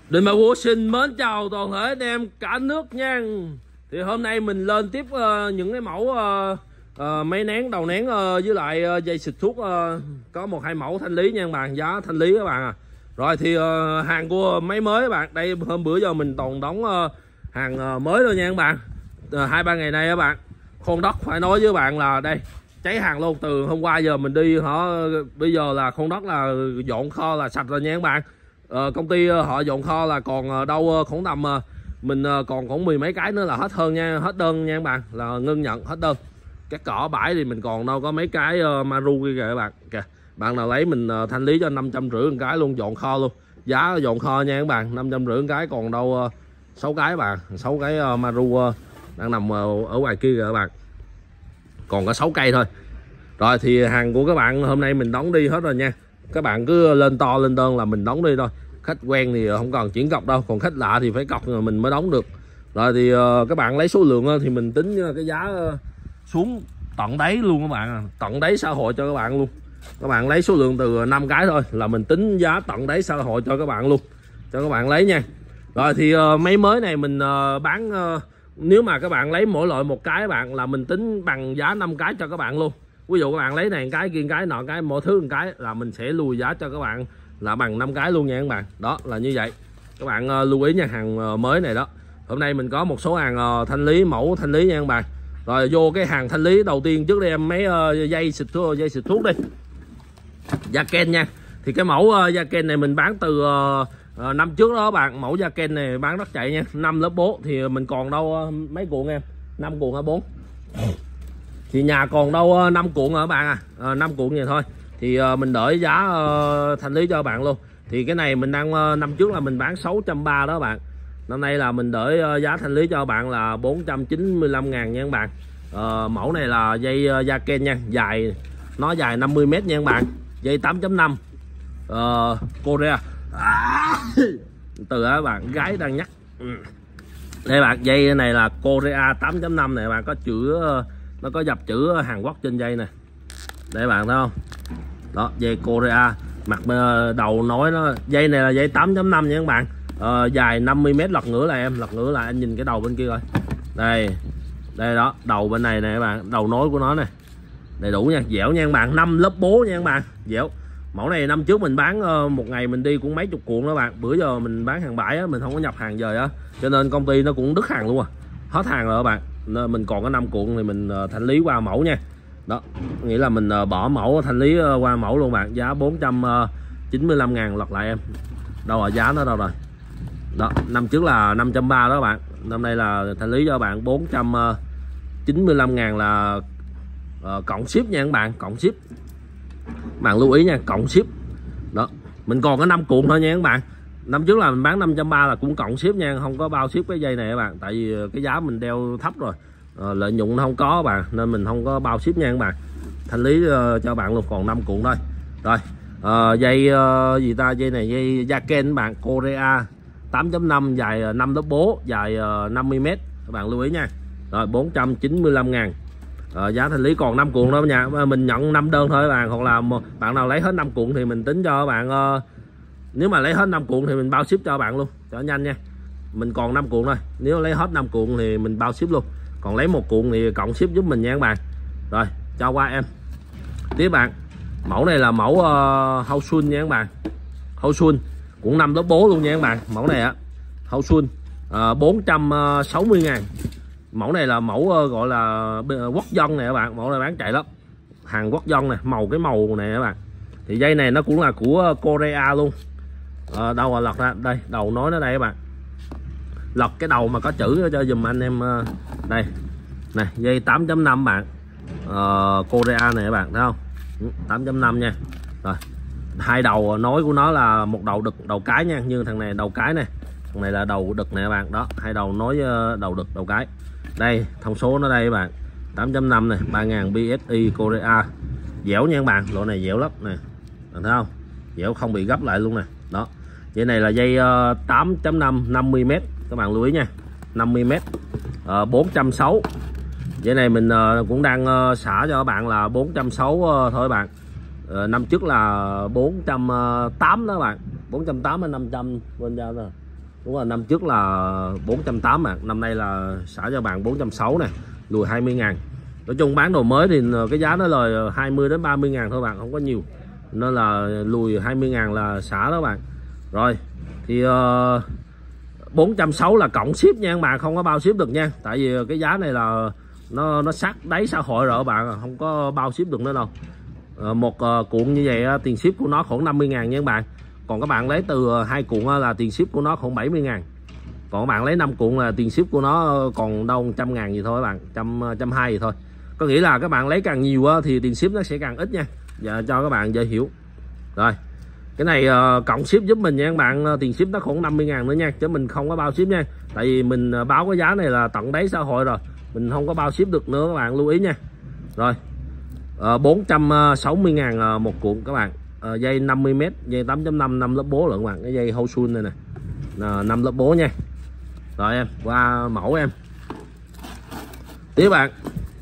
Đình Bà Vũ xin mến chào toàn thể anh em cả nước nha. Thì hôm nay mình lên tiếp những cái mẫu máy nén, đầu nén với lại dây xịt thuốc, có 1-2 mẫu thanh lý nha các bạn, giá thanh lý các bạn à. Rồi thì hàng của máy mới các bạn, đây hôm bữa giờ mình toàn đóng hàng mới thôi nha các bạn. 2-3 ngày nay các bạn, Khôn Đất phải nói với các bạn là đây cháy hàng luôn. Từ hôm qua giờ mình đi bây giờ là Khôn Đất là dọn kho là sạch rồi nha các bạn. Công ty họ dọn kho là còn đâu khoảng tầm mình còn khoảng 10 mấy cái nữa là hết hơn nha, hết đơn nha các bạn, là ngưng nhận hết đơn. Cái cỏ bãi thì mình còn đâu có mấy cái maru kia kìa các bạn kìa. Bạn nào lấy mình thanh lý cho 550 cái luôn, dọn kho luôn, giá dọn kho nha các bạn, 550 cái, còn đâu 6 cái bạn, 6 cái maru đang nằm ở ngoài kia kìa các bạn, còn có 6 cây thôi. Rồi thì hàng của các bạn hôm nay mình đóng đi hết rồi nha, các bạn cứ lên to lên đơn là mình đóng đi thôi. Khách quen thì không cần chuyển cọc đâu, còn khách lạ thì phải cọc rồi mình mới đóng được. Rồi thì các bạn lấy số lượng thì mình tính cái giá xuống tận đáy luôn các bạn, tận đáy xã hội cho các bạn luôn. Các bạn lấy số lượng từ 5 cái thôi là mình tính giá tận đáy xã hội cho các bạn luôn, cho các bạn lấy nha. Rồi thì máy mới này mình bán, nếu mà các bạn lấy mỗi loại một cái bạn là mình tính bằng giá 5 cái cho các bạn luôn. Ví dụ các bạn lấy này cái kia cái nọ cái, mỗi thứ một cái là mình sẽ lùi giá cho các bạn là bằng 5 cái luôn nha các bạn. Đó là như vậy, các bạn lưu ý nha, hàng mới này đó. Hôm nay mình có một số hàng thanh lý, mẫu thanh lý nha các bạn. Rồi vô cái hàng thanh lý đầu tiên trước đây em mấy dây xịt thuốc đi, da ken nha. Thì cái mẫu da ken này mình bán từ năm trước đó các bạn. Mẫu da ken này bán rất chạy nha, 5 lớp bố thì mình còn đâu mấy cuộn em, 5 cuộn hay 4 thì nhà còn đâu 5 cuộn rồi các bạn à, 5 cuộn vậy thôi thì mình đợi giá thanh lý cho các bạn luôn. Thì cái này mình đang năm trước là mình bán 630 đó các bạn, năm nay là mình đợi giá thanh lý cho các bạn là 495.000 nha các bạn. Mẫu này là dây da ken nha, dài nó dài 50m nha các bạn, dây 8.5 Korea từ các bạn gái đang nhắc đây bạn. Dây này là Korea 8.5 này bạn, có chữ nó có dập chữ Hàn Quốc trên dây này để bạn thấy không. Đó, dây Korea, mặt đầu nối nó, dây này là dây 8.5 nha các bạn. Dài 50m, lật ngửa lại em, lật ngửa lại anh nhìn cái đầu bên kia coi. Đây đây đó, đầu bên này nè các bạn, đầu nối của nó này đầy đủ nha, dẻo nha các bạn, 5 lớp bố nha các bạn, dẻo. Mẫu này năm trước mình bán một ngày mình đi cũng mấy chục cuộn đó bạn. Bữa giờ mình bán hàng bãi á, mình không có nhập hàng về á, cho nên công ty nó cũng đứt hàng luôn à, hết hàng rồi các bạn. Nên mình còn có 5 cuộn thì mình thanh lý qua mẫu nha. Đó, nghĩa là mình bỏ mẫu thanh lý qua mẫu luôn bạn, giá 495.000. Lật lại em, đâu rồi, giá nó đâu rồi. Đó, năm trước là 530 đó các bạn, năm nay là thanh lý cho các bạn 495.000 là cộng ship nha các bạn, cộng ship. Bạn lưu ý nha, cộng ship. Đó, mình còn có 5 cuộn thôi nha các bạn. Năm trước là mình bán 530 là cũng cộng ship nha, không có bao ship cái dây này các bạn, tại vì cái giá mình đeo thấp rồi, lợi nhuận nó không có các bạn, nên mình không có bao ship nha các bạn. Thanh lý cho bạn luôn, còn 5 cuộn thôi. Rồi dây gì ta, dây này dây da ken các bạn, Korea 8.5, dài 5 lớp bố, dài 50m các bạn lưu ý nha. Rồi 495.000. Giá thanh lý còn 5 cuộn đó nha, mình nhận 5 đơn thôi các bạn. Hoặc là bạn nào lấy hết 5 cuộn thì mình tính cho các bạn, nếu mà lấy hết 5 cuộn thì mình bao ship cho các bạn luôn cho nhanh nha. Mình còn 5 cuộn thôi, nếu lấy hết 5 cuộn thì mình bao ship luôn, còn lấy 1 cuộn thì cộng ship giúp mình nha các bạn. Rồi cho qua em tiếp bạn. Mẫu này là mẫu Housun nha các bạn, Housun cũng 5 lớp bố luôn nha các bạn. Mẫu này á, Housun 460.000. Mẫu này là mẫu gọi là quốc dân này các bạn, mẫu này bán chạy lắm, hàng quốc dân này, cái màu này các bạn. Thì dây này nó cũng là của Korea luôn. Đâu là lật ra đây, đầu nối nó đây các bạn, lật cái đầu mà có chữ cho dùm anh em. Đây này, dây 8.5 bạn, Korea này các bạn thấy không, 8.5 nha. Rồi hai đầu nối của nó là một đầu đực đầu cái nha, như thằng này đầu cái này, thằng này là đầu đực này các bạn. Đó, hai đầu nối đầu đực đầu cái. Đây thông số nó đây các bạn, 8.5 này, 3000 PSI Korea, dẻo nha các bạn, loại này dẻo lắm nè, thấy không, dẻo không bị gấp lại luôn nè. Đó, dây này là dây 8.5, 50m các bạn lưu ý nha, 50m, 460. Dây này mình cũng đang xả cho các bạn là 460 thôi các bạn. Năm trước là 480 đó các bạn, 480 hay 500 bên ra rồi, Đúng rồi, năm trước là 480 bạn, năm nay là xả cho bạn 460 nè, lùi 20.000. Nói chung bán đồ mới thì cái giá nó lời 20 đến 30.000 thôi bạn, không có nhiều, nên là lùi 20.000 là xả đó bạn. Rồi thì 460 là cộng ship nha các bạn, không có bao ship được nha, tại vì cái giá này là nó sát đáy xã hội rồi các bạn, không có bao ship được nữa đâu. Một cuộn như vậy tiền ship của nó khoảng 50.000 nha các bạn. Còn các bạn lấy từ 2 cuộn là tiền ship của nó khoảng 70.000. Còn các bạn lấy 5 cuộn là tiền ship của nó còn đâu 100.000 gì thôi các bạn, 120 gì thôi. Có nghĩa là các bạn lấy càng nhiều thì tiền ship nó sẽ càng ít nha. Giờ cho các bạn dễ hiểu. Rồi cái này cộng ship giúp mình nha các bạn, tiền ship nó khoảng 50.000 nữa nha, chứ mình không có bao ship nha. Tại vì mình báo cái giá này là tận đáy xã hội rồi, mình không có bao ship được nữa, các bạn lưu ý nha. Rồi 460.000 một cuộn các bạn. Dây 50m, dây 8.5 5 lớp bố lận các bạn, cái dây Hosun này nè, 5 lớp bố nha. Rồi em qua mẫu em tiếp bạn.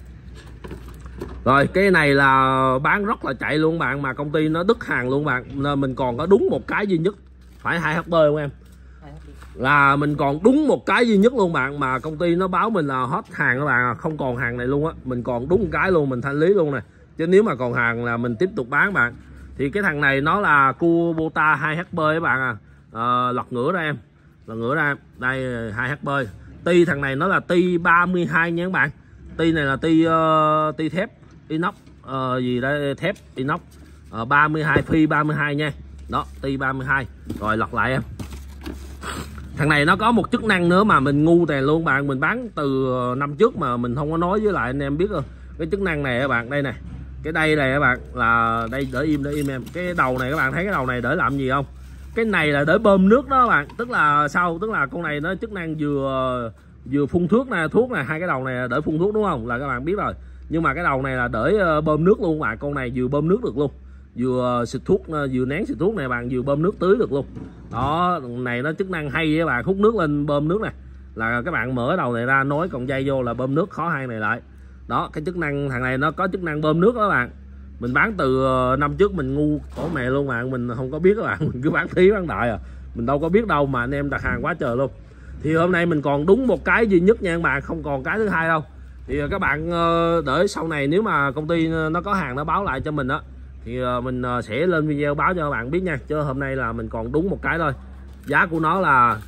Rồi cái này là bán rất là chạy luôn bạn, mà công ty nó đứt hàng luôn bạn, nên mình còn có đúng một cái duy nhất, phải 2HP không em? Là mình còn đúng một cái duy nhất luôn bạn, mà công ty nó báo mình là hết hàng các bạn, không còn hàng này luôn á. Mình còn đúng một cái luôn, mình thanh lý luôn nè, chứ nếu mà còn hàng là mình tiếp tục bán bạn. Thì cái thằng này nó là Kubota 2HP các bạn lật ngửa ra em, lật ngửa ra đây 2HP. Ti thằng này nó là ti 32 nha các bạn. Ti này là ti thép inox gì đây, thép inox 32 phi 32 nha. Đó, ti 32. Rồi lật lại em. Thằng này nó có một chức năng nữa mà mình ngu tè luôn bạn, mình bán từ năm trước mà mình không có nói với lại anh em biết. Cái chức năng này các bạn, đây nè, cái đây này các bạn, là đây, đỡ im em. Cái đầu này các bạn thấy cái đầu này để làm gì không? Cái này là để bơm nước đó các bạn, tức là sao? Tức là con này nó chức năng vừa phun thuốc nè, hai cái đầu này là để phun thuốc đúng không, là các bạn biết rồi. Nhưng mà cái đầu này là để bơm nước luôn bạn, con này vừa bơm nước được luôn, vừa xịt thuốc, vừa nén xịt thuốc này bạn, vừa bơm nước tưới được luôn. Đó, này nó chức năng hay với bạn, hút nước lên bơm nước nè, là các bạn mở đầu này ra nối còn dây vô là bơm nước, khó hai này lại. Đó, cái chức năng thằng này nó có chức năng bơm nước đó các bạn. Mình bán từ năm trước, mình ngu cổ mẹ luôn bạn, mình không có biết các bạn, mình cứ bán thí bán đại mình đâu có biết đâu mà anh em đặt hàng quá trời luôn. Thì hôm nay mình còn đúng một cái duy nhất nha các bạn, không còn cái thứ hai đâu. Thì các bạn đợi sau này nếu mà công ty nó có hàng nó báo lại cho mình đó, thì mình sẽ lên video báo cho các bạn biết nha. Chứ hôm nay là mình còn đúng một cái thôi. Giá của nó là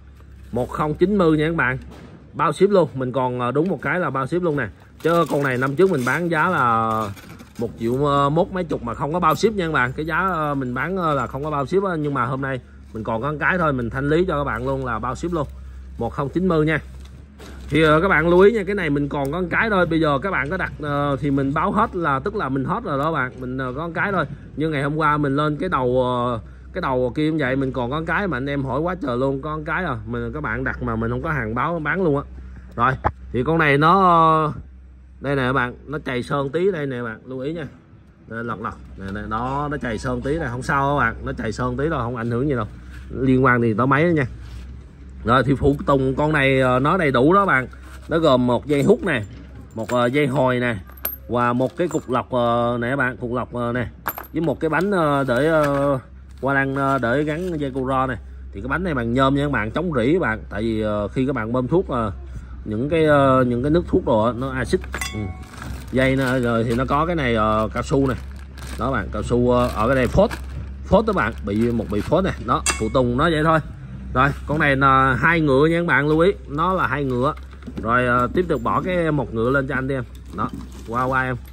1090 nha các bạn, bao ship luôn. Mình còn đúng một cái là bao ship luôn nè. Chứ con này năm trước mình bán giá là 1 triệu mốt mấy chục mà không có bao ship nha các bạn. Cái giá mình bán là không có bao ship đó. Nhưng mà hôm nay mình còn có cái thôi, mình thanh lý cho các bạn luôn là bao ship luôn, 1090 nha. Thì các bạn lưu ý nha, cái này mình còn có cái thôi. Bây giờ các bạn có đặt thì mình báo hết là tức là mình hết rồi đó bạn, mình có cái thôi. Nhưng ngày hôm qua mình lên cái đầu kia cũng vậy, mình còn có cái mà anh em hỏi quá trời luôn, có cái mình các bạn đặt mà mình không có hàng báo bán luôn á. Rồi thì con này nó đây nè các bạn, nó chày sơn tí đây nè bạn, lưu ý nha. Lật này, đó, nó chày sơn tí này không sao các bạn, nó chày sơn tí thôi, không ảnh hưởng gì đâu, liên quan gì tới máy đó nha. Rồi thì phụ tùng con này nó đầy đủ đó bạn, nó gồm một dây hút nè, một dây hồi nè, và một cái cục lọc này các bạn, cục lọc nè, với một cái bánh để qua lăng để gắn dây cô ro này. Thì cái bánh này bằng nhôm nha các bạn, chống rỉ các bạn, tại vì khi các bạn bơm thuốc những cái nước thuốc đồ nó axit. Dây rồi thì nó có cái này cao su này đó bạn, cao su ở cái này phốt đó bạn, bị phốt này đó, phụ tùng nó vậy thôi. Rồi con này là 2 ngựa nha các bạn, lưu ý nó là 2 ngựa. Rồi tiếp tục bỏ cái 1 ngựa lên cho anh đi em, đó qua em.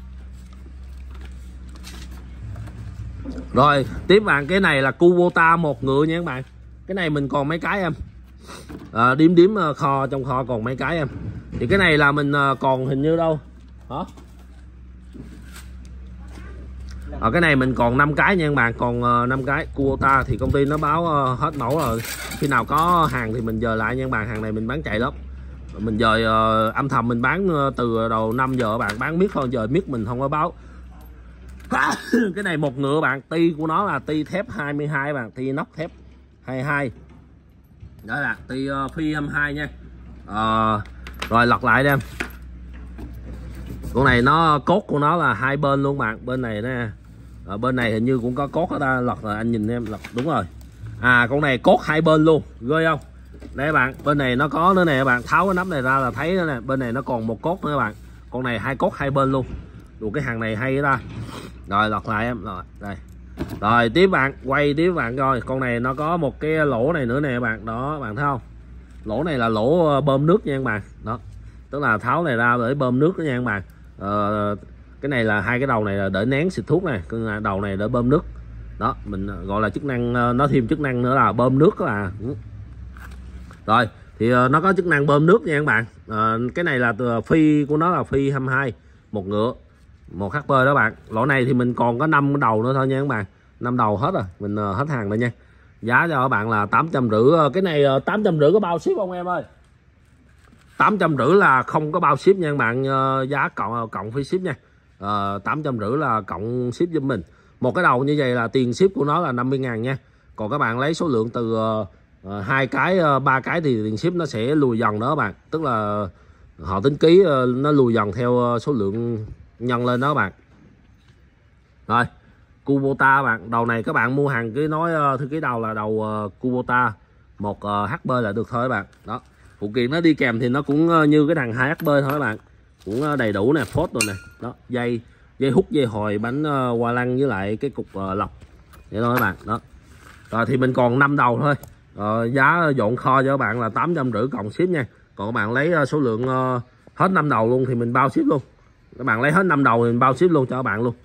Rồi tiếp bạn, cái này là Kubota 1 ngựa nha các bạn. Cái này mình còn mấy cái em, điếm kho, trong kho còn mấy cái em. Thì cái này là mình còn hình như đâu hả, cái này mình còn 5 cái nha các bạn, còn 5 cái Kubota. Thì công ty nó báo hết mẫu rồi, khi nào có hàng thì mình dời lại nha các bạn. Hàng này mình bán chạy lắm, mình dời âm thầm mình bán từ đầu 5 giờ các bạn, bán miết thôi, giờ miết mình không có báo. Cái này 1 ngựa bạn, ti của nó là ti thép 22 bạn, ti inox thép 22 đó là ti phi 22 nha. Rồi lật lại đi em. Con này nó cốt của nó là 2 bên luôn bạn, bên này nè, bên này hình như cũng có cốt ở đây, lật rồi anh nhìn em, lật đúng rồi. Con này cốt 2 bên luôn, ghê không? Đây các bạn, bên này nó có nữa nè các bạn, tháo cái nắp này ra là thấy nữa nè, bên này nó còn một cốt nữa các bạn. Con này 2 cốt 2 bên luôn. Đủ cái hàng này hay đó. Rồi lọt lại em, rồi đây. Rồi tiếp bạn, quay tiếp bạn coi, con này nó có một cái lỗ này nữa nè các bạn, đó bạn thấy không? Lỗ này là lỗ bơm nước nha các bạn. Đó. Tức là tháo này ra để bơm nước đó nha các bạn. Cái này là 2 cái đầu này là để nén xịt thuốc này, cái đầu này để bơm nước. Đó, mình gọi là chức năng, nó thêm chức năng nữa là bơm nước là. Rồi, thì nó có chức năng bơm nước nha các bạn. Cái này là phi của nó là phi 22, một ngựa, 1 HP đó bạn. Lỗ này thì mình còn có 5 đầu nữa thôi nha các bạn. 5 đầu hết rồi, mình hết hàng rồi nha. Giá cho các bạn là 850. Cái này 850 có bao ship không em ơi? 850 là không có bao ship nha các bạn, giá cộng phí ship nha. 850 là cộng ship giúp mình. Một cái đầu như vậy là tiền ship của nó là 50.000 nha. Còn các bạn lấy số lượng từ 2 cái 3 cái thì tiền ship nó sẽ lùi dần đó các bạn. Tức là họ tính ký nó lùi dần theo số lượng nhân lên đó các bạn. Rồi Kubota bạn, đầu này các bạn mua hàng cứ nói thư ký đầu là đầu Kubota 1 HP là được thôi các bạn. Đó, phụ kiện nó đi kèm thì nó cũng như cái thằng 2 HP thôi các bạn, cũng đầy đủ nè, phốt rồi nè. Đó, dây hút, dây hồi, bánh hoa lăng với lại cái cục lọc vậy thôi các bạn. Đó, rồi thì mình còn 5 đầu thôi. Giá dọn kho cho các bạn là 850 cộng ship nha. Còn các bạn lấy số lượng hết 5 đầu luôn thì mình bao ship luôn. Các bạn lấy hết 5 đầu thì mình bao ship luôn cho các bạn luôn.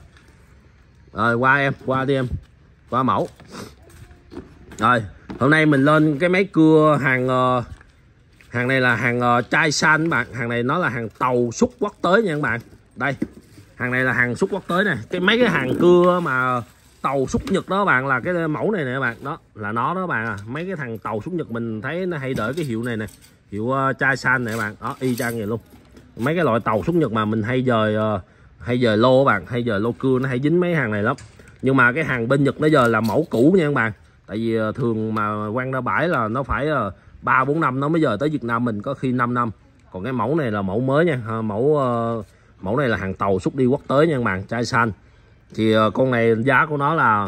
Rồi qua em, qua đi em, qua mẫu. Rồi hôm nay mình lên cái máy cưa hàng này là hàng chai san các bạn. Hàng này nó là hàng tàu xuất quốc tế nha các bạn. Đây, hàng này là hàng xuất quốc tế nè. Mấy cái hàng cưa mà tàu xuất Nhật đó các bạn là cái mẫu này nè các bạn. Đó là nó đó các bạn. Mấy cái thằng tàu xuất Nhật mình thấy nó hay đợi cái hiệu này nè, hiệu chai san này các bạn. Đó, y chang vậy luôn. Mấy cái loại tàu xuất Nhật mà mình hay dời lô các bạn, hay dời lô cưa nó hay dính mấy hàng này lắm. Nhưng mà cái hàng bên Nhật nó giờ là mẫu cũ nha các bạn. Tại vì thường mà quăng ra bãi là nó phải 3-4 năm nó mới dời tới Việt Nam mình, có khi 5 năm. Còn cái mẫu này là mẫu mới nha. Mẫu này là hàng tàu xuất đi quốc tế nha các bạn, chai san. Thì con này giá của nó là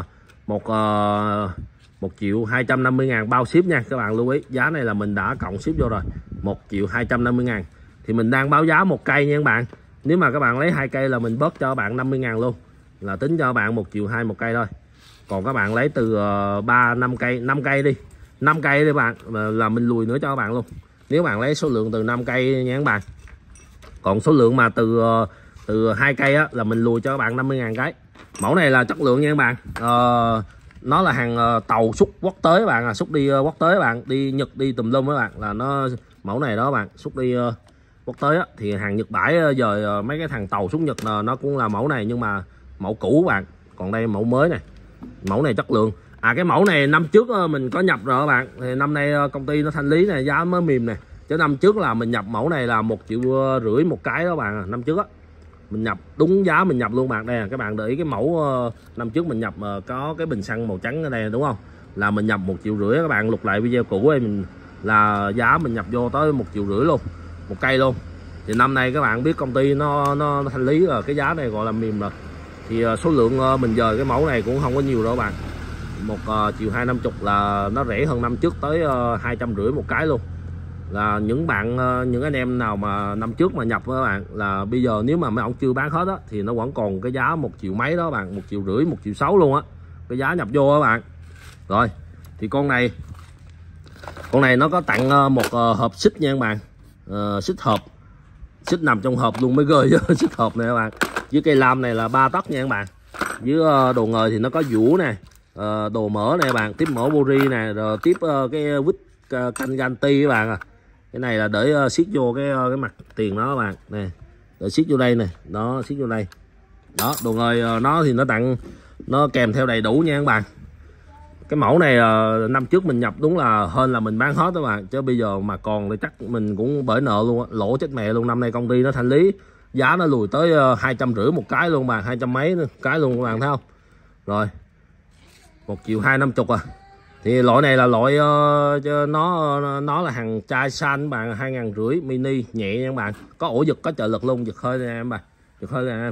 1.250.000 bao ship nha các bạn lưu ý. Giá này là mình đã cộng ship vô rồi, 1.250.000. Thì mình đang báo giá 1 cây nha các bạn. Nếu mà các bạn lấy 2 cây là mình bớt cho các bạn 50.000 luôn, là tính cho các bạn 1.200.000 một cây thôi. Còn các bạn lấy từ 5 cây đi 5 cây đi bạn, là mình lùi nữa cho các bạn luôn. Nếu bạn lấy số lượng từ 5 cây nha các bạn. Còn số lượng mà từ 2 cây á, là mình lùi cho các bạn 50.000 cái. Mẫu này là chất lượng nha các bạn. Nó là hàng tàu xuất quốc tế các bạn, xuất đi quốc tế các bạn, đi Nhật đi tùm lum các bạn, là nó mẫu này đó các bạn, xuất đi quốc tế á. Thì hàng Nhật bãi giờ mấy cái thằng tàu xuất Nhật nó cũng là mẫu này, nhưng mà mẫu cũ các bạn. Còn đây mẫu mới này, mẫu này chất lượng. Cái mẫu này năm trước mình có nhập rồi các bạn. Thì năm nay công ty nó thanh lý này, giá mới mềm này. Chứ năm trước là mình nhập mẫu này là 1,5 triệu một cái đó các bạn. Năm trước á mình nhập đúng giá mình nhập luôn bạn. Đây là các bạn để ý cái mẫu năm trước mình nhập có cái bình xăng màu trắng ở đây đúng không, là mình nhập 1,5 triệu. Các bạn lục lại video cũ ấy, mình là giá mình nhập vô tới 1,5 triệu luôn một cây luôn. Thì năm nay các bạn biết công ty nó thanh lý rồi, cái giá này gọi là mềm rồi. Thì số lượng mình dời cái mẫu này cũng không có nhiều đâu các bạn. 1.250.000 là nó rẻ hơn năm trước tới 250 một cái luôn. Là những anh em nào mà năm trước mà nhập các bạn, là bây giờ nếu mà mấy ông chưa bán hết á thì nó vẫn còn cái giá 1 triệu mấy đó các bạn, 1,5 triệu, 1,6 triệu luôn á, cái giá nhập vô các bạn. Rồi thì con này nó có tặng một hộp xích nha các bạn. Xích hộp, xích nằm trong hộp luôn mới ghê chứ. Xích hộp này các bạn, với cây lam này là 3 tấc nha các bạn. Với đồ ngời thì nó có vũ nè, đồ mỡ này các bạn, tiếp mỡ bori nè, rồi tiếp cái vít canh ganti các bạn. Cái này là để siết vô cái mặt tiền đó các bạn nè, để siết vô đây nè, đó siết vô đây đó. Đồ ngời nó thì nó tặng, nó kèm theo đầy đủ nha các bạn. Cái mẫu này năm trước mình nhập đúng là hơn là mình bán hết các bạn, chứ bây giờ mà còn thì chắc mình cũng bởi nợ luôn á, lỗ chết mẹ luôn. Năm nay công ty nó thanh lý, giá nó lùi tới 250 một cái luôn bạn, 200 mấy cái luôn các bạn thấy không. Rồi 1.250.000 thì loại này là loại nó là hàng chai san các bạn, 2.500 mini nhẹ nha các bạn. Có ổ giật, có trợ lực luôn, giật hơi nè em bà, giật hơi nè em.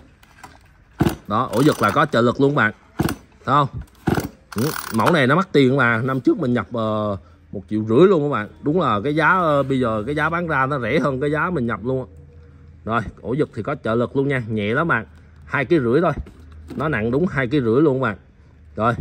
Đó, ổ giật là có trợ lực luôn các bạn, thấy không. Mẫu này nó mắc tiền mà năm trước mình nhập 1,5 triệu luôn các bạn. Đúng là cái giá bây giờ cái giá bán ra nó rẻ hơn cái giá mình nhập luôn. Rồi ổ giật thì có trợ lực luôn nha, nhẹ lắm bạn, 2,5 kg thôi, nó nặng đúng 2,5 kg luôn các bạn. Rồi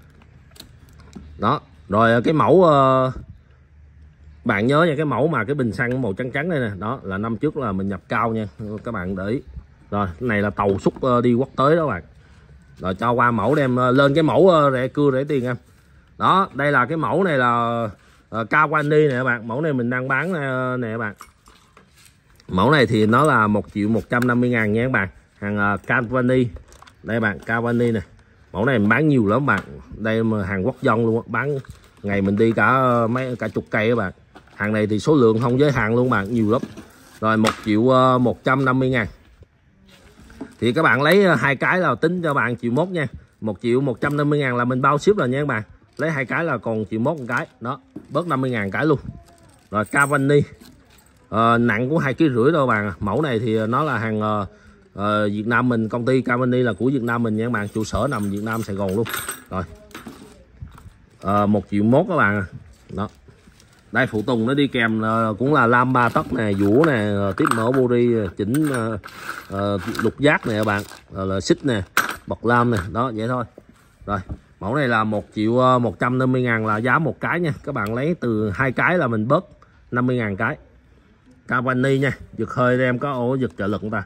đó, rồi cái mẫu bạn nhớ nha, cái mẫu mà cái bình xăng màu trắng trắng đây nè, đó là năm trước là mình nhập cao nha các bạn để ý. Rồi cái này là tàu xúc đi quốc tế đó các bạn. Rồi cho qua mẫu đem lên cái mẫu rẻ cưa rẻ tiền em. Đó, đây là cái mẫu này là Kawani nè các bạn, mẫu này mình đang bán nè các bạn. Mẫu này thì nó là 1.150.000 nha các bạn, hàng Kawani. Đây bạn, Kawani nè. Mẫu này mình bán nhiều lắm bạn. Đây mà hàng quốc dân luôn, bán ngày mình đi cả chục cây các bạn. Hàng này thì số lượng không giới hạn luôn bạn, nhiều lắm. Rồi 1.150.000. Thì các bạn lấy 2 cái là tính cho bạn 1,1 triệu nha. 1.150.000 là mình bao ship rồi nha các bạn. Lấy 2 cái là còn 1,1 triệu một cái. Đó, bớt 50.000 cái luôn. Rồi Kawani nặng cũng 2,5 kg thôi các bạn. Mẫu này thì nó là hàng Việt Nam mình, công ty Kawani là của Việt Nam mình nha các bạn, trụ sở nằm Việt Nam Sài Gòn luôn. Rồi 1,1 triệu các bạn. Đó, đây phụ tùng nó đi kèm cũng là lam 3 tấc nè, vũ nè, tiếp mở bori, chỉnh lục giác nè các bạn, rồi là xích nè, bật lam nè, đó vậy thôi. Rồi mẫu này là 1.150.000 là giá một cái nha, các bạn lấy từ 2 cái là mình bớt 50.000 cái. Kawani nha, giật hơi em có ổ giật trợ lực người ta.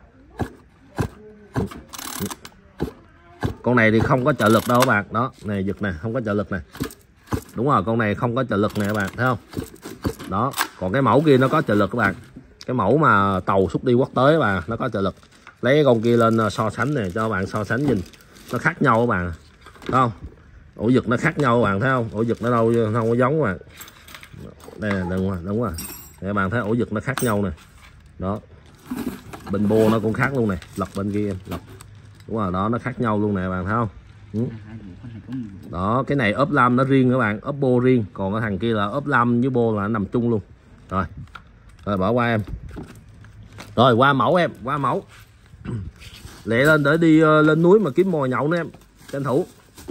Con này thì không có trợ lực đâu các bạn. Đó, này giật nè, không có trợ lực nè. Đúng rồi, con này không có trợ lực nè các bạn, thấy không? Đó, còn cái mẫu kia nó có trợ lực các bạn. Cái mẫu mà tàu xúc đi quốc tế mà nó có trợ lực. Lấy cái con kia lên so sánh này cho các bạn so sánh nhìn. Nó khác nhau các bạn. Thấy không? Ổ giật nó khác nhau các bạn thấy không? Ổ giật nó đâu không có giống các bạn. Đây là đúng rồi. Để các bạn thấy ổ giật nó khác nhau nè. Đó. Bên bô nó cũng khác luôn này, lật bên kia em, lật. Đúng rồi, đó nó khác nhau luôn nè các bạn thấy không? Đó, cái này ốp lam nó riêng các bạn, ốp bô riêng, còn cái thằng kia là ốp lam với bô là nó nằm chung luôn. Rồi. Rồi bỏ qua em. Rồi qua mẫu em, qua mẫu. Lẹ lên để đi lên núi mà kiếm mồi nhậu nữa em, tranh thủ.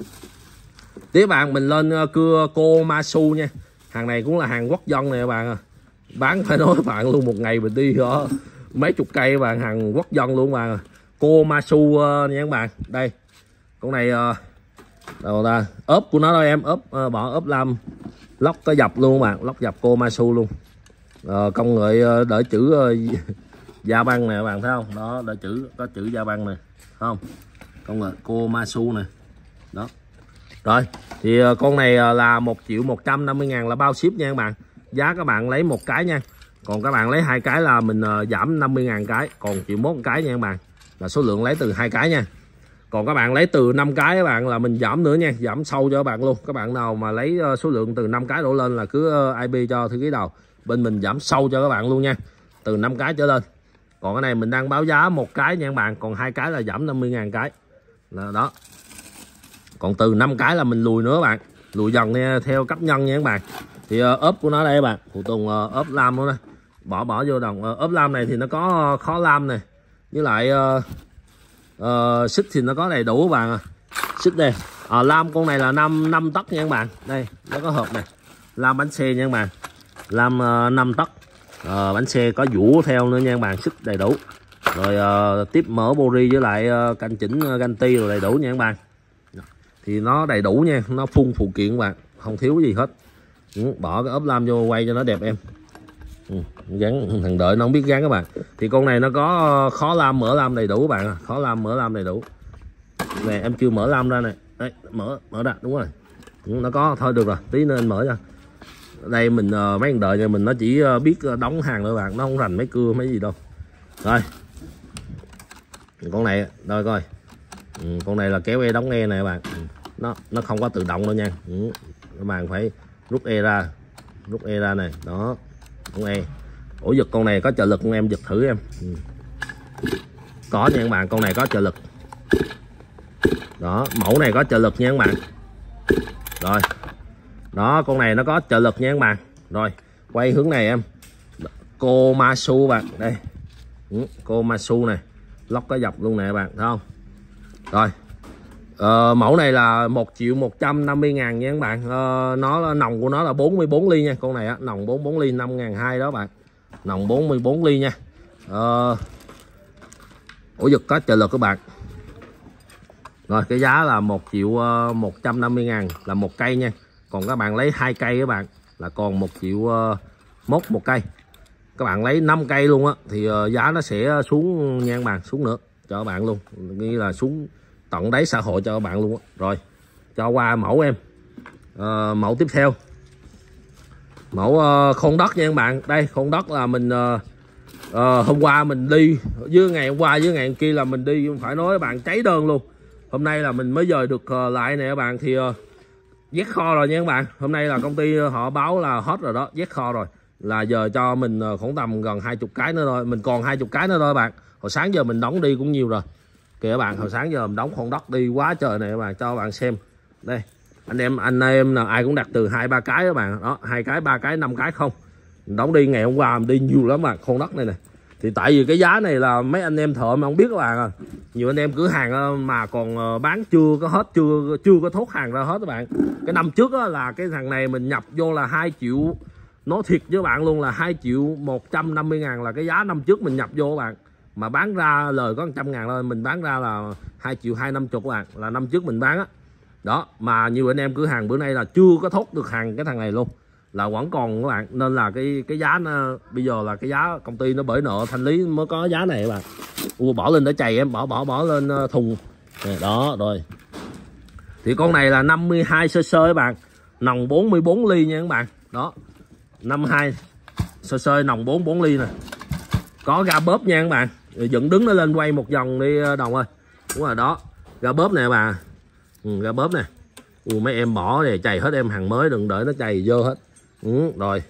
Tiếp bạn mình lên cưa Komatsu nha. Hàng này cũng là hàng quốc dân này các bạn. Bán phải nói các bạn luôn, một ngày mình đi mấy chục cây các bạn, hàng quốc dân luôn các bạn. Komatsu nha các bạn. Đây. Con này đâu ta, ốp của nó thôi em, ốp bỏ ốp lam, lóc có dập luôn các bạn, lóc dập Komatsu luôn. Công nghệ đỡ chữ da băng nè các bạn thấy không? Đó, đỡ chữ, có chữ da băng nè, không? Công nghệ Komatsu nè. Đó. Rồi, thì con này là 1.150.000 là bao ship nha các bạn. Giá các bạn lấy một cái nha. Còn các bạn lấy 2 cái là mình giảm 50.000 cái, còn 1,1 triệu một cái nha các bạn. Là số lượng lấy từ 2 cái nha. Còn các bạn lấy từ 5 cái các bạn là mình giảm nữa nha, giảm sâu cho các bạn luôn. Các bạn nào mà lấy số lượng từ 5 cái đổ lên là cứ IP cho thư ký đầu. Bên mình giảm sâu cho các bạn luôn nha. Từ 5 cái trở lên. Còn cái này mình đang báo giá một cái nha các bạn, còn 2 cái là giảm 50.000 cái. Đó. Còn từ 5 cái là mình lùi nữa các bạn. Lùi dần theo cấp nhân nha các bạn. Thì ốp của nó đây các bạn, phụ tùng ốp lam luôn nè. Bỏ vô đồng ốp lam này thì nó có khó lam này. Với lại xích thì nó có đầy đủ các bạn. Xích đây. Lam con này là 5 tấc nha các bạn. Đây, nó có hộp này. Lam bánh xe nha các bạn. Lam 5 tấc. Bánh xe có vũ theo nữa nha các bạn, xích đầy đủ. Rồi tiếp mở bori với lại canh chỉnh ganti rồi đầy đủ nha các bạn. Thì nó đầy đủ nha, nó full phụ kiện các bạn, không thiếu gì hết. Bỏ cái ốp lam vô quay cho nó đẹp em. Gắn thằng đợi nó không biết gắn các bạn. Thì con này nó có khó lam mở lam đầy đủ các bạn, khó lam mở lam đầy đủ. Nè em chưa mở lam ra này. Đấy, mở ra, đúng rồi. Nó có thôi được rồi, tí nữa anh mở cho. Đây mình mấy thằng đợi nhà mình nó chỉ biết đóng hàng thôi bạn, nó không rành mấy cưa mấy gì đâu. Rồi. Con này rồi coi. Con này là kéo e đóng e này các bạn. Nó không có tự động đâu nha. Các bạn phải rút e ra này, đó. Con e. Ổ giật con này có trợ lực con em giật thử em. Có nha các bạn, con này có trợ lực. Đó, mẫu này có trợ lực nha các bạn. Rồi. Đó, con này nó có trợ lực nha các bạn. Rồi, quay hướng này em. Komatsu bạn, đây. Komatsu này, lóc có dập luôn nè các bạn, thấy không? Rồi. Mẫu này là 1.150.000 nha các bạn. Nó nòng của nó là 44 ly nha. Con này á, nòng 44 ly 5.200 đó bạn. Nòng 44 ly nha. Ổ giật có trợ lực các bạn. Rồi cái giá là 1.150.000 là một cây nha. Còn các bạn lấy 2 cây các bạn là còn 1.1 một cây. Các bạn lấy 5 cây luôn á thì giá nó sẽ xuống nha các bạn, xuống nữa cho các bạn luôn, như là xuống tận đáy xã hội cho các bạn luôn á. Rồi cho qua mẫu em. Mẫu tiếp theo, mẫu khôn đất nha các bạn. Đây khôn đất là mình hôm qua mình đi với ngày hôm qua với ngày hôm kia là mình đi phải nói các bạn cháy đơn luôn. Hôm nay là mình mới dời được lại nè các bạn, thì vét kho rồi nha các bạn. Hôm nay là công ty họ báo là hết rồi đó, vét kho rồi, là giờ cho mình khoảng tầm gần 20 cái nữa thôi, mình còn 20 cái nữa thôi các bạn. Hồi sáng giờ mình đóng đi cũng nhiều rồi kìa các bạn, hồi sáng giờ mình đóng khôn đất đi quá trời này các bạn, cho các bạn xem. Đây anh em nào ai cũng đặt từ 2-3 cái các bạn đó, 2 cái 3 cái 5 cái không, mình đóng đi ngày hôm qua mình đi nhiều lắm mà khôn đất này nè. Thì tại vì cái giá này là mấy anh em thợ mà không biết các bạn à, nhiều anh em cửa hàng mà còn bán chưa có hết, chưa có thốt hàng ra hết các bạn. Cái năm trước là cái thằng này mình nhập vô là 2 triệu, nói thiệt với bạn luôn là 2.150.000 là cái giá năm trước mình nhập vô các bạn, mà bán ra lời có 100.000 thôi, mình bán ra là 2.250.000 các bạn, là năm trước mình bán á đó. Mà nhiều anh em cửa hàng bữa nay là chưa có thốt được hàng cái thằng này luôn, là vẫn còn các bạn, nên là cái giá nó bây giờ là cái giá công ty nó bởi nợ thanh lý mới có giá này các bạn. Bỏ lên để chày em, bỏ lên thùng đó. Rồi thì con này là 52 cc các bạn, nòng 44 ly nha các bạn đó, 52 cc nòng 44 ly nè, có ga bóp nha các bạn. Dựng đứng nó lên quay một vòng đi Đồng ơi, đúng rồi đó, ga bóp nè bà. Ga bóp nè. Mấy em bỏ để chày hết em, hàng mới đừng đợi nó chày dơ hết. Rồi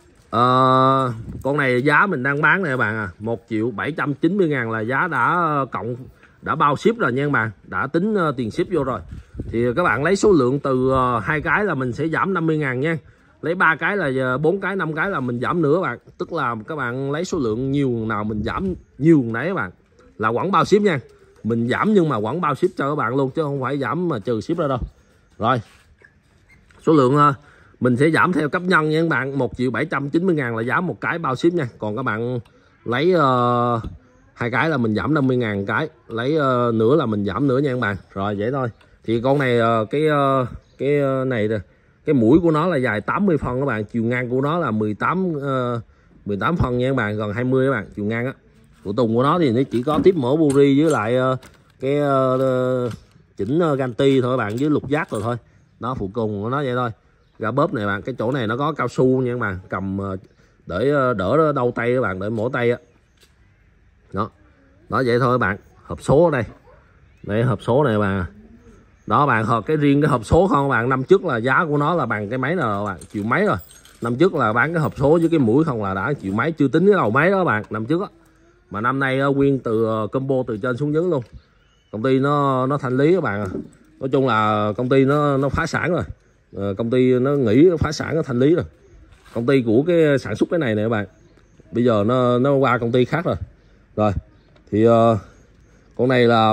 con này giá mình đang bán nè các bạn à, 1.790.000 là giá đã bao ship rồi nha các bạn, đã tính tiền ship vô rồi. Thì các bạn lấy số lượng từ 2 cái là mình sẽ giảm 50.000 nha, lấy 3 cái là 4 cái 5 cái là mình giảm nữa các bạn, tức là các bạn lấy số lượng nhiều nào mình giảm nhiều nấy các bạn, là vẫn bao ship nha. Mình giảm nhưng mà vẫn bao ship cho các bạn luôn, chứ không phải giảm mà trừ ship ra đâu. Rồi số lượng mình sẽ giảm theo cấp nhân nha các bạn, 1.790.000 là giá một cái bao ship nha. Còn các bạn lấy 2 cái là mình giảm 50.000 cái, lấy nữa là mình giảm nữa nha các bạn. Rồi vậy thôi. Thì con này cái này cái mũi của nó là dài 80 phân các bạn, chiều ngang của nó là 18 phân nha các bạn, gần 20 các bạn, chiều ngang á. Phụ tùng của nó thì nó chỉ có tiếp mổ buri với lại cái chỉnh ganti thôi các bạn, với lục giác rồi thôi. Nó phụ tùng của nó vậy thôi. Ga bóp này bạn, cái chỗ này nó có cao su nha các bạn, cầm để đỡ đau tay các bạn, để mổ tay á. Đó vậy thôi các bạn. Hộp số ở đây, đây hộp số này bạn. Đó bạn, cái riêng cái hộp số không các bạn, năm trước là giá của nó là bằng cái máy nào các bạn, triệu mấy rồi. Năm trước là bán cái hộp số với cái mũi không là đã triệu mấy, chưa tính cái đầu máy đó các bạn, năm trước á. Mà năm nay nguyên từ combo từ trên xuống dưới luôn. Công ty nó thanh lý các bạn. Nói chung là công ty nó phá sản rồi. Công ty nó nghỉ phá sản, nó thanh lý rồi. Công ty của cái sản xuất cái này nè các bạn, bây giờ nó qua công ty khác rồi. Rồi thì con này là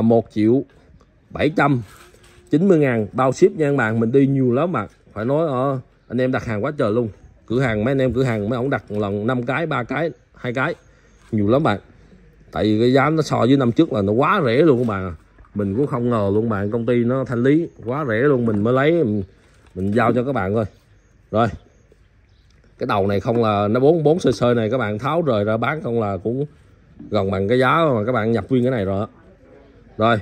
1.790.000 bao ship nha các bạn. Mình đi nhiều lắm mà phải nói anh em đặt hàng quá trời luôn. Cửa hàng mấy anh em cửa hàng mấy ông đặt một lần 5 cái 3 cái 2 cái nhiều lắm bạn. Tại vì cái giá nó so với năm trước là nó quá rẻ luôn các bạn. Mình cũng không ngờ luôn bạn, công ty nó thanh lý quá rẻ luôn, mình mới lấy mình giao cho các bạn thôi. Rồi cái đầu này không là nó 44 cc này các bạn tháo rời ra bán không là cũng gần bằng cái giá mà các bạn nhập nguyên cái này rồi. Rồi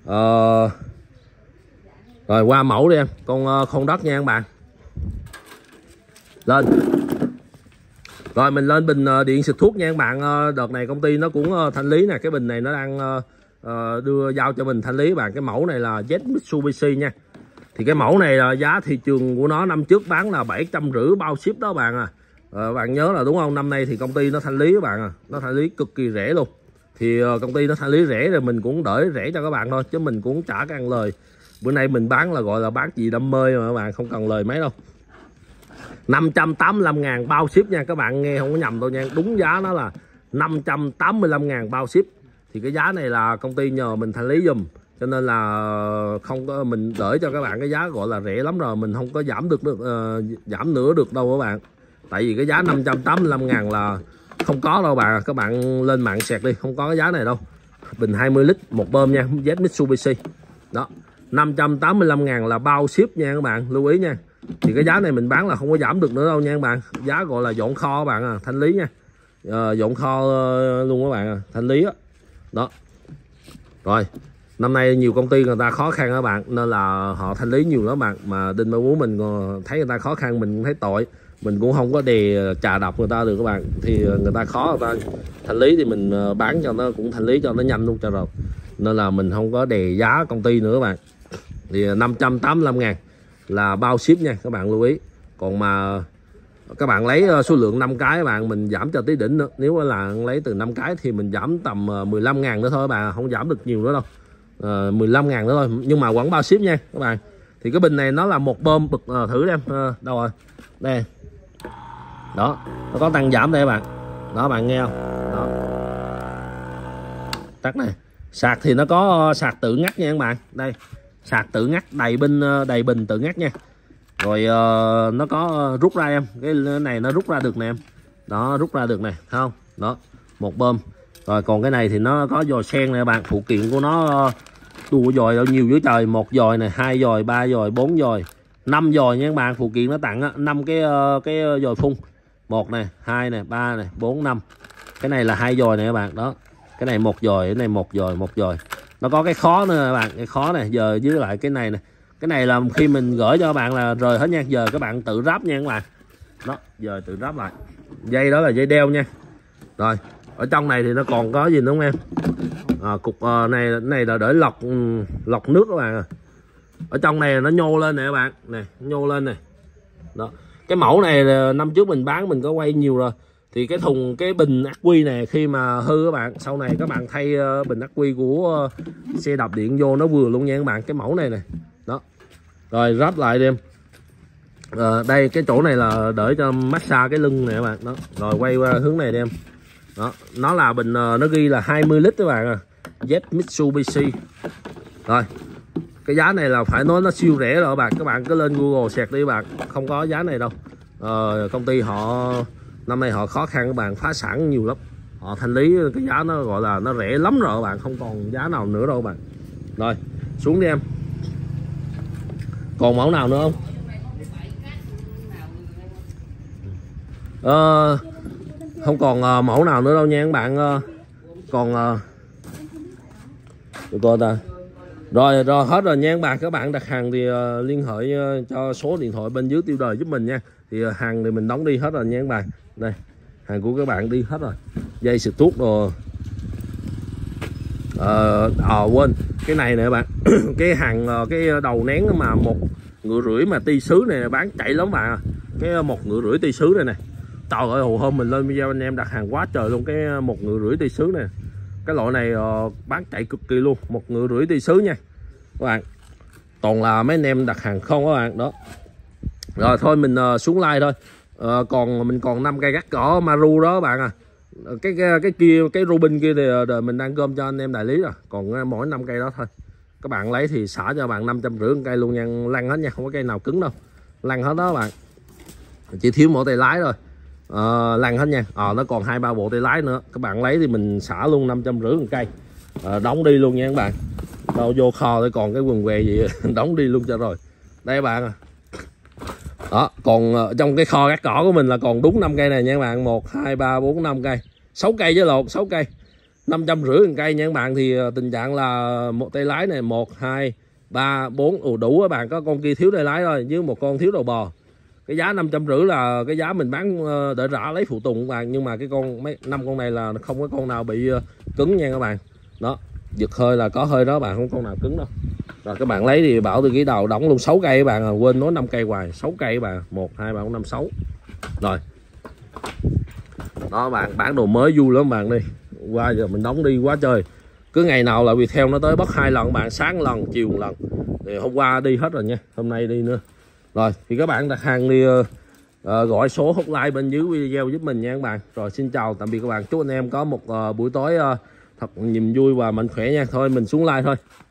rồi qua mẫu đi em, con khôn đất nha các bạn. Lên rồi mình lên bình điện xịt thuốc nha các bạn. Đợt này công ty nó cũng thanh lý nè, cái bình này nó đang đưa giao cho mình thanh lý bạn. Cái mẫu này là Z Mitsubishi nha. Thì cái mẫu này là giá thị trường của nó năm trước bán là 750 bao ship đó bạn à. Bạn nhớ là đúng không, năm nay thì công ty nó thanh lý các bạn à, nó thanh lý cực kỳ rẻ luôn. Thì công ty nó thanh lý rẻ rồi mình cũng đỡ rẻ cho các bạn thôi, chứ mình cũng chả có ăn lời. Bữa nay mình bán là gọi là bán gì đam mê mà các bạn, không cần lời mấy đâu. 585.000 bao ship nha các bạn, nghe không có nhầm đâu nha, đúng giá nó là 585.000 bao ship. Thì cái giá này là công ty nhờ mình thanh lý dùm, cho nên là không có, mình đợi cho các bạn cái giá gọi là rẻ lắm rồi, mình không có giảm được giảm nữa được đâu các bạn. Tại vì cái giá 585.000 là không có đâu bà, các bạn lên mạng sẹt đi, không có cái giá này đâu. Bình 20 lít một bơm nha, Z Mitsubishi đó, 585.000 là bao ship nha các bạn, lưu ý nha. Thì cái giá này mình bán là không có giảm được nữa đâu nha các bạn, giá gọi là dọn kho các bạn à, thanh lý nha, dọn kho luôn các bạn à, thanh lý đó. Đó rồi, năm nay nhiều công ty người ta khó khăn các bạn, nên là họ thanh lý nhiều lắm bạn. Mà Đinh Bảo Vũ mình thấy người ta khó khăn, mình cũng thấy tội, mình cũng không có đè chà đập người ta được các bạn. Thì người ta khó, người ta thanh lý thì mình bán cho nó cũng thanh lý cho nó nhanh luôn cho rồi, nên là mình không có đè giá công ty nữa các bạn. Thì 585.000 là bao ship nha các bạn lưu ý. Còn mà các bạn lấy số lượng 5 cái các bạn, mình giảm cho tí đỉnh nữa. Nếu là lấy từ 5 cái thì mình giảm tầm 15.000 nữa thôi các bạn, không giảm được nhiều nữa đâu. 15.000 nữa thôi, nhưng mà vẫn bao ship nha các bạn. Thì cái bình này nó là một bơm bực, thử em đâu rồi đây đó, nó có tăng giảm đây các bạn đó, bạn nghe không đó. Tắt này, sạc thì nó có sạc tự ngắt nha các bạn, đây sạc tự ngắt, đầy bình tự ngắt nha. Rồi nó có rút ra em, cái này nó rút ra được nè em đó, rút ra được nè, thấy không đó, một bơm. Rồi còn cái này thì nó có dòi sen nè bạn, phụ kiện của nó đua dòi đâu nhiều dưới trời, 1 dòi này, 2 dòi, 3 dòi, 4 dòi, 5 dòi nha các bạn. Phụ kiện nó tặng á, 5 cái dòi phun, 1 này, 2 này, 3 này, 4, 5. Cái này là 2 dòi này các bạn đó, cái này 1 dòi, cái này 1 dòi, 1 dòi. Nó có cái khó nữa các bạn, cái khó này giờ với lại cái này nè, cái này là khi mình gửi cho các bạn là rời hết nha, giờ các bạn tự ráp nha các bạn đó, giờ tự ráp lại. Dây đó là dây đeo nha. Rồi ở trong này thì nó còn có gì nữa không em? Cục này là để lọc nước các bạn à. Ở trong này nó nhô lên nè các bạn, nè nhô lên nè đó. Cái mẫu này là năm trước mình bán, mình có quay nhiều rồi. Thì cái thùng, cái bình ắc quy này khi mà hư các bạn, sau này các bạn thay bình ắc quy của xe đạp điện vô nó vừa luôn nha các bạn, cái mẫu này này đó. Rồi ráp lại đi em. Đây cái chỗ này là để cho massage cái lưng này các bạn đó. Rồi quay qua hướng này đi em đó, nó là bình nó ghi là 20 lít các bạn à, Z Mitsubishi. Rồi cái giá này là phải nói nó siêu rẻ rồi các bạn cứ lên Google search đi các bạn, không có giá này đâu. Công ty họ năm nay họ khó khăn các bạn, phá sản nhiều lắm, họ thanh lý cái giá nó gọi là nó rẻ lắm rồi các bạn, không còn giá nào nữa đâu các bạn. Rồi xuống đi em, còn mẫu nào nữa không? Không còn mẫu nào nữa đâu nha các bạn. Còn coi ta. Rồi hết rồi nha các bạn. Các bạn đặt hàng thì liên hệ cho số điện thoại bên dưới tiêu đề giúp mình nha. Thì hàng thì mình đóng đi hết rồi nha các bạn. Đây hàng của các bạn đi hết rồi, dây xịt thuốc đồ. Quên cái này nè các bạn. Cái hàng cái đầu nén mà 1,5 ngựa mà ti sứ này bán chạy lắm bạn. Cái 1,5 ngựa ti sứ này nè, trời ơi hồi hôm mình lên video anh em đặt hàng quá trời luôn. Cái 1,5 ngựa ti sứ này, cái loại này bán chạy cực kỳ luôn, 1,5 ngựa ti sứ nha các bạn. Toàn là mấy anh em đặt hàng không các bạn đó. Rồi thôi mình xuống like thôi. Mình còn 5 cây gắt cỏ Maru đó các bạn à. Cái kia, cái Rubin kia thì mình đang gom cho anh em đại lý rồi, còn mỗi 5 cây đó thôi. Các bạn lấy thì xả cho bạn 550 cây luôn nha, lăn hết nha, không có cây nào cứng đâu, lăn hết đó các bạn, chỉ thiếu mỗi tay lái rồi. Lăn hết nha. Nó còn 2-3 bộ tay lái nữa, các bạn lấy thì mình xả luôn 550 cây, đóng đi luôn nha các bạn. Đâu vô kho thì còn cái quần què gì đóng đi luôn cho rồi. Đây các bạn à. Đó, còn trong cái kho gác cỏ của mình là còn đúng 5 cây này nha các bạn. 1, 2, 3, 4, 5 cây, 6 cây với lột 6 cây, 550 cây nha các bạn. Thì tình trạng là một tay lái này 1, 2, 3, 4 đủ các bạn. Có con kia thiếu tay lái thôi, với một con thiếu đầu bò. Cái giá 550 là cái giá mình bán để rã lấy phụ tùng các bạn. Nhưng mà cái con mấy 5 con này là không có con nào bị cứng nha các bạn. Đó, giật hơi là có hơi đó bạn, không con nào cứng đâu. Rồi các bạn lấy thì bảo từ cái đầu đóng luôn 6 cây các bạn à. Quên nói 5 cây hoài, 6 cây các bạn. 1, 2, 3, 4, 5, 6. Rồi đó bạn, bán đồ mới vui lắm bạn. Đi qua giờ mình đóng đi quá trời. Cứ ngày nào là Viettel nó tới bắt 2 lần bạn, sáng lần chiều lần. Thì hôm qua đi hết rồi nha, hôm nay đi nữa. Rồi thì các bạn đặt hàng đi gọi số hotline bên dưới video giúp mình nha các bạn. Rồi xin chào tạm biệt các bạn, chúc anh em có một buổi tối thật niềm vui và mạnh khỏe nha. Thôi mình xuống like thôi.